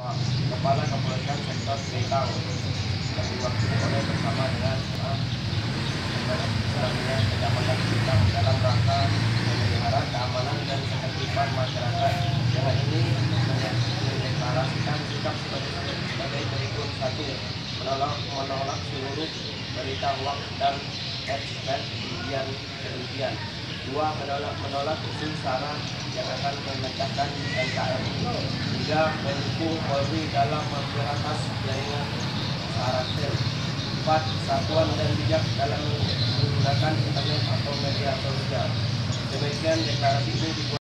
Kepala Kepolisian Sektor Seitang yang diwakili oleh bersama dengan Kecamatan Seitang dalam rangka memelihara keamanan dan ketertiban masyarakat. Dengan ini mendeklarasikan sikap sebagai berikut: 1. Menolak seluruh berita hoaks dan ekspert kerugian. 2. Menolak isu sara yang akan memecahkan NKRI. 3. Mendukung Polri dalam memberantas jaringan sara-sel. 4. Satuan dan bijak dalam menggunakan internet atau media sosial. Demikian deklarasi itu dibuat